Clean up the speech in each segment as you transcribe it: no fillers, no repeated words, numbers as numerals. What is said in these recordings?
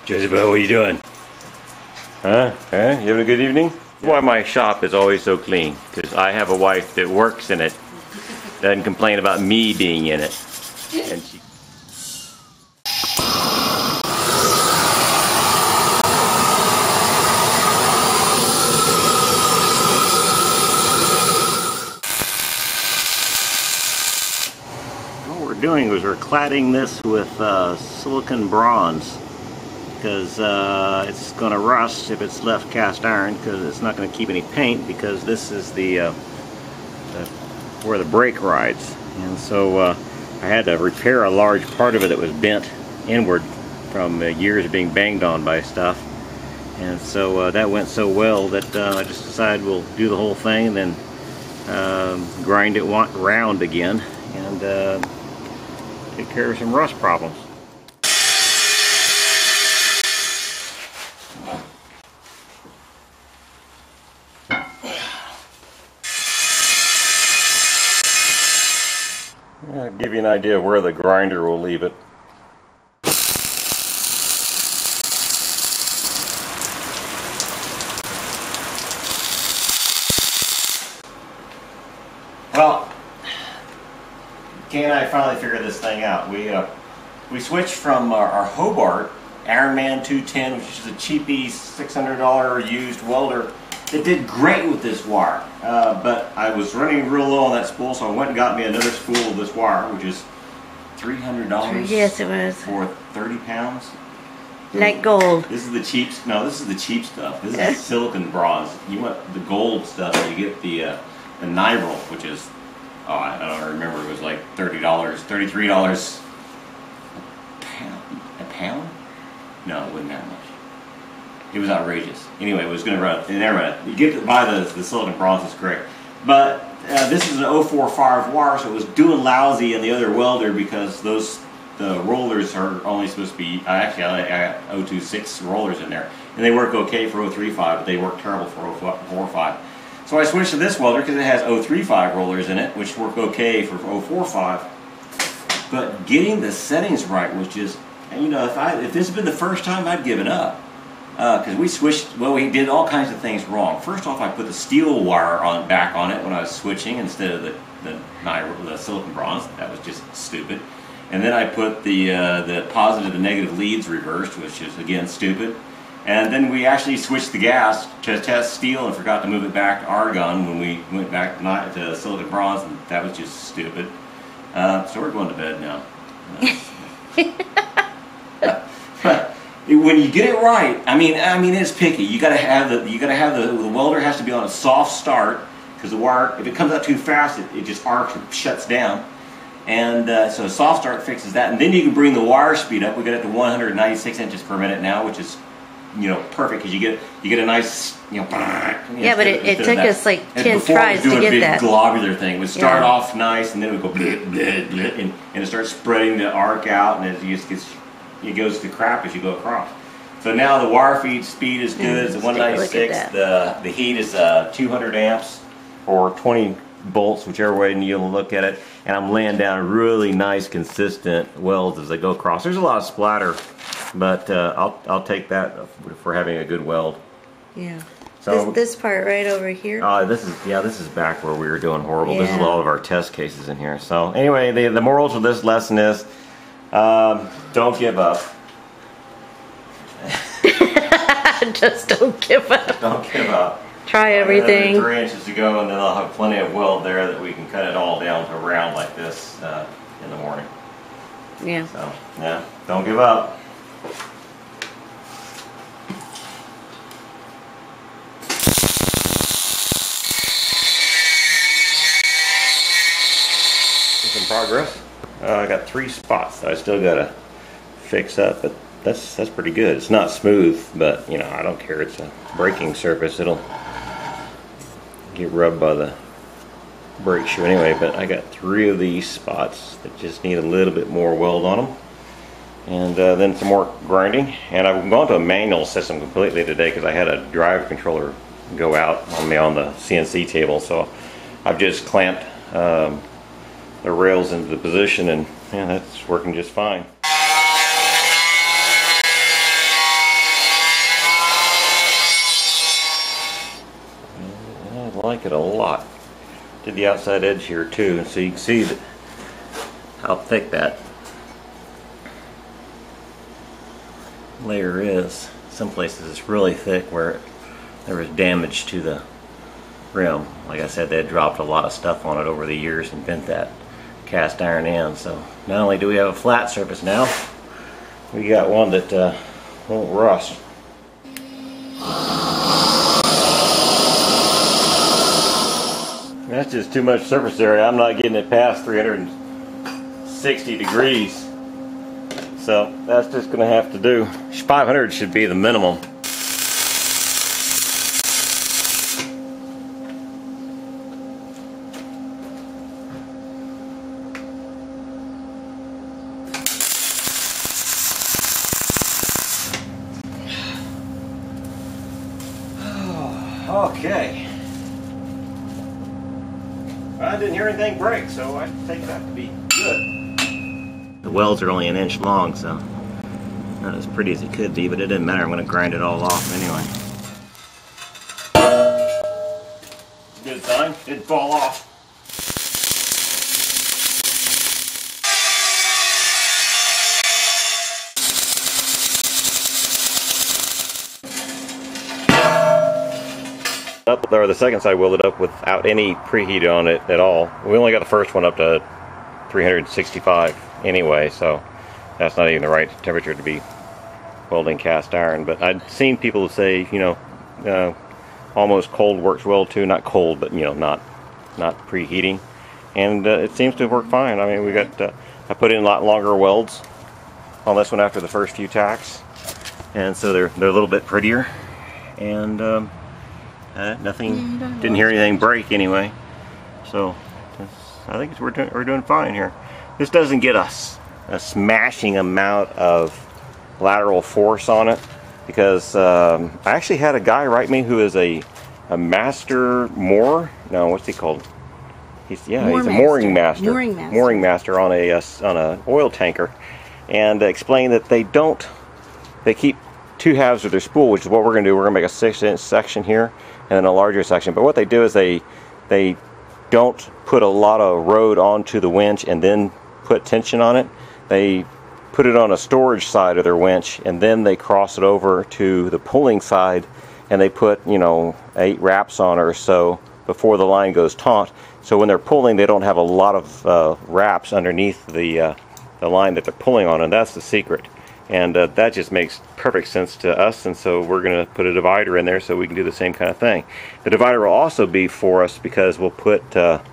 Jezebel, what are you doing? Huh? Huh? You having a good evening? That's why my shop is always so clean, because I have a wife that works in it, doesn't complain about me being in it. And she... What we're doing is we're cladding this with silicon bronze, because it's going to rust if it's left cast iron, because it's not going to keep any paint, because this is where the brake rides. And so I had to repair a large part of it that was bent inward from years of being banged on by stuff. And so that went so well that I just decided we'll do the whole thing and then grind it round again and take care of some rust problems. I'll give you an idea of where the grinder will leave it. Well, Kay and I finally figured this thing out. We switched from our Hobart Ironman 210, which is a cheapy $600 used welder that did great with this wire, but I was running real low on that spool, so I went and got me another spool of this wire, which is $300. Yes, it was. For 30 pounds. Like gold. This is the cheap. No, this is the cheap stuff. This is silicon bronze. You want the gold stuff, and you get the nibral, which is, oh, I don't remember. It was like $30, $33 a pound. No, it wasn't that much. It was outrageous. Anyway, it was going to run. Never mind. You get to buy the silicon bronze, it's great. But this is an 045 wire, so it was doing lousy in the other welder because the rollers are only supposed to be. Actually, I got 026 rollers in there, and they work okay for 035, but they work terrible for 045. So I switched to this welder because it has 035 rollers in it, which work okay for 045. But getting the settings right was just, you know, if this had been the first time, I'd given up. Because we switched, well, we did all kinds of things wrong. First off, I put the steel wire back on it when I was switching instead of the silicon bronze. That was just stupid. And then I put the positive and negative leads reversed, which is again stupid. And then we actually switched the gas to test steel and forgot to move it back to argon when we went back to silicon bronze, and that was just stupid. So we're going to bed now. When you get it right, I mean, it's picky. You gotta have the welder has to be on a soft start, because the wire, if it comes out too fast, it just arcs and shuts down. And so a soft start fixes that, and then you can bring the wire speed up. We got it to 196 inches per minute now, which is, you know, perfect, because you get a nice, you know. Yeah, but it took us like 10 tries to get that. Before it was doing a big globular thing. It would start off nice, and then it would go bleh, bleh, bleh, and it starts spreading the arc out, and it just gets. It goes to crap as you go across. So now the wire feed speed is good. It's 196. The heat is 200 amps or 20 volts, whichever way you look at it. And I'm laying down really nice, consistent welds as they go across. There's a lot of splatter, but I'll take that for having a good weld. Yeah. So this part right over here. This is back where we were doing horrible. Yeah. This is all of our test cases in here. So anyway, the moral to this lesson is, don't give up. Just don't give up. Don't give up. Try everything. 3 inches to go, and then I'll have plenty of weld there that we can cut it all down to a round like this in the morning. Yeah. So, yeah, don't give up. Some progress. I got 3 spots that I still gotta fix up, but that's pretty good. It's not smooth, but you know, I don't care. It's a braking surface. It'll get rubbed by the brake shoe anyway. But I got 3 of these spots that just need a little bit more weld on them, and then some more grinding. And I've gone to a manual system completely today because I had a drive controller go out on me on the CNC table. So I've just clamped the rails into the position, and yeah, that's working just fine. like it a lot. Did the outside edge here too, and so you can see that how thick that layer is. Some places it's really thick where there was damage to the rim. Like I said, they had dropped a lot of stuff on it over the years and bent that cast iron in. So not only do we have a flat surface now, we got one that won't rust. That's just too much surface area. I'm not getting it past 360 degrees. So that's just going to have to do. 500 should be the minimum. Okay. I didn't hear anything break, so I take that to be good. The welds are only an inch long, so not as pretty as it could be, but it didn't matter. I'm going to grind it all off anyway. Good sign. Didn't fall off. Up there, the second side welded up without any preheat on it at all. We only got the first one up to 365 anyway, so that's not even the right temperature to be welding cast iron. But I'd seen people say, you know, almost cold works well too. Not cold, but you know, not preheating, and it seems to work fine. I mean, we got I put in a lot longer welds on this one after the first few tacks, and so they're a little bit prettier, and nothing, didn't hear anything break anyway, so I think we're doing fine here. This doesn't get us a smashing amount of lateral force on it, because I actually had a guy write me who is a master moorer. No, what's he called? He's a mooring master. Mooring master on a oil tanker, and explained that they keep two halves of their spool, which is what we're going to do. We're going to make a 6-inch section here and then a larger section. But what they do is they don't put a lot of road onto the winch and then put tension on it. They put it on a storage side of their winch, and then they cross it over to the pulling side, and they put, you know, 8 wraps on or so before the line goes taut. So when they're pulling, they don't have a lot of wraps underneath the line that they're pulling on, and that's the secret. And that just makes perfect sense to us, and so we're going to put a divider in there so we can do the same kind of thing. The divider will also be for us because we'll put,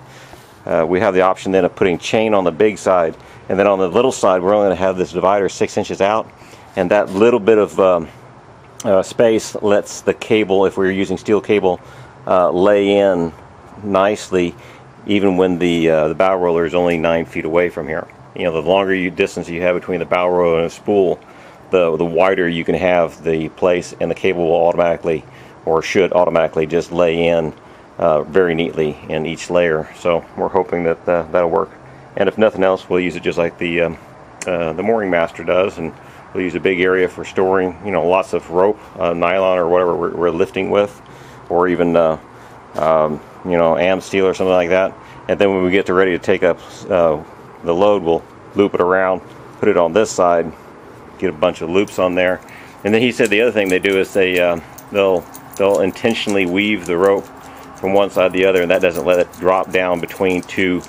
we have the option then of putting chain on the big side, and then on the little side we're only going to have this divider 6 inches out, and that little bit of space lets the cable, if we're using steel cable, lay in nicely even when the bow roller is only 9 feet away from here. You know, the longer distance you have between the bow roller and a spool, the wider you can have the place, and the cable will automatically, or should automatically, just lay in very neatly in each layer. So we're hoping that that'll work. And if nothing else, we'll use it just like the mooring master does, and we'll use a big area for storing, you know, lots of rope, nylon or whatever we're lifting with, or even you know, am steel or something like that. And then when we get ready to take up the load, we'll loop it around, put it on this side, get a bunch of loops on there. And then he said the other thing they do is they'll intentionally weave the rope from one side to the other, and that doesn't let it drop down between two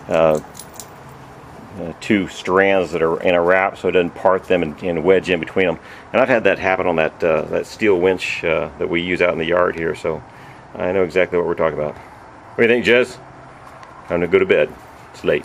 strands that are in a wrap, so it doesn't part them and wedge in between them. And I've had that happen on that steel winch that we use out in the yard here, so I know exactly what we're talking about. What do you think, Jez? Time to go to bed. It's late.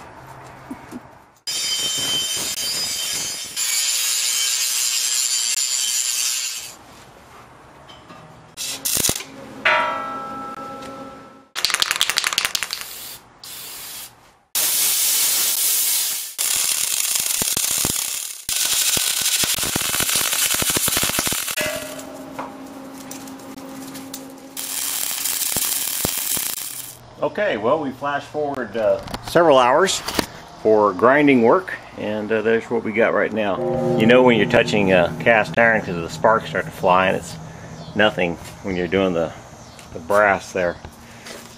Okay, well, we flash forward several hours for grinding work, and there's what we got right now. You know when you're touching cast iron because the sparks start to fly, and it's nothing when you're doing the brass there.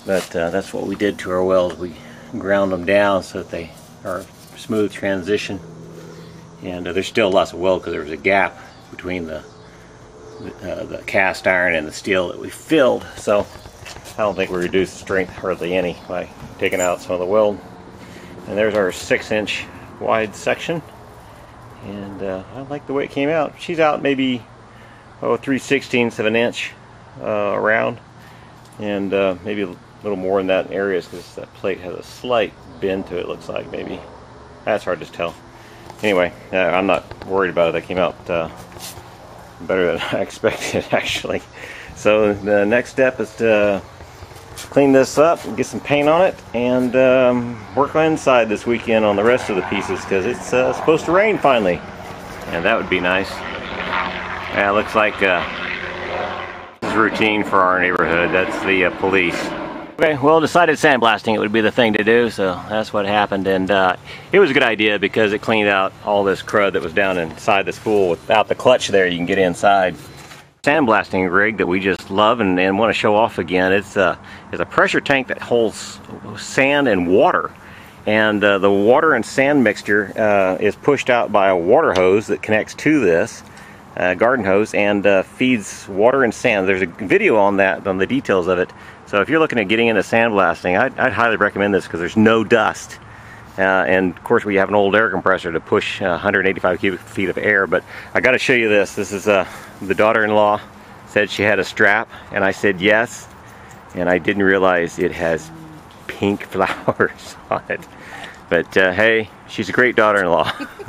But that's what we did to our welds. We ground them down so that they are smooth transition. And there's still lots of weld because there was a gap between the cast iron and the steel that we filled. So I don't think we reduced the strength hardly any by taking out some of the weld. And there's our 6-inch wide section. And I like the way it came out. She's out maybe 3/16 of an inch around, and maybe a little more in that area because that plate has a slight bend to it, looks like. Maybe that's hard to tell. Anyway, I'm not worried about it. That came out better than I expected, actually. So the next step is to clean this up and get some paint on it, and work on inside this weekend on the rest of the pieces because it's supposed to rain finally, and that would be nice. Yeah, it looks like this is routine for our neighborhood. That's the police. Okay, well, decided sandblasting it would be the thing to do, so that's what happened, and it was a good idea because it cleaned out all this crud that was down inside the spool. Without the clutch there, you can get inside. Sandblasting rig that we just love and want to show off again. It's a pressure tank that holds sand and water, and the water and sand mixture is pushed out by a water hose that connects to this garden hose and feeds water and sand. There's a video on that, on the details of it. So if you're looking at getting into sandblasting, I'd highly recommend this because there's no dust. And of course we have an old air compressor to push 185 cubic feet of air, but I got to show you this. This is the daughter-in-law said she had a strap, and I said yes, and I didn't realize it has pink flowers on it. But hey, she's a great daughter-in-law.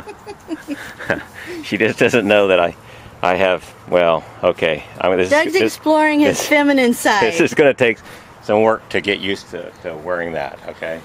She just doesn't know that I have, well, okay. I mean, Doug's exploring his feminine side. This is going to take some work to get used to wearing that, okay?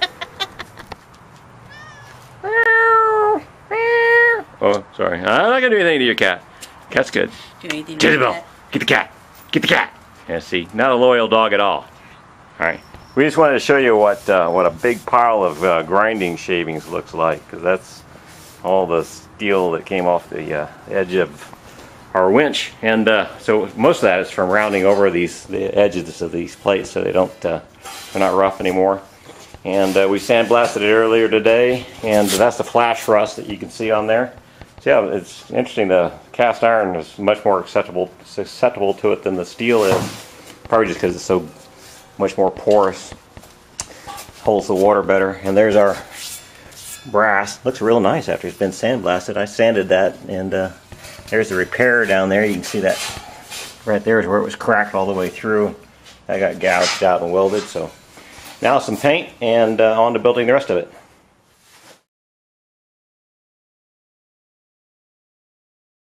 Oh, sorry. I'm not going to do anything to your cat. Cat's good. Do anything to Jezebel, get the cat. Get the cat. Yeah, see, not a loyal dog at all. All right. We just wanted to show you what a big pile of grinding shavings looks like, because that's all the steel that came off the edge of our winch, and so most of that is from rounding over the edges of these plates so they're not rough anymore. And we sandblasted it earlier today, and that's the flash rust that you can see on there. So yeah, it's interesting. The cast iron is much more susceptible to it than the steel is, probably just because it's so much more porous, holds the water better. And there's our brass. Looks real nice after it's been sandblasted. I sanded that, and there's the repair down there. You can see that right there is where it was cracked all the way through. I got gouged out and welded. So now some paint, and on to building the rest of it.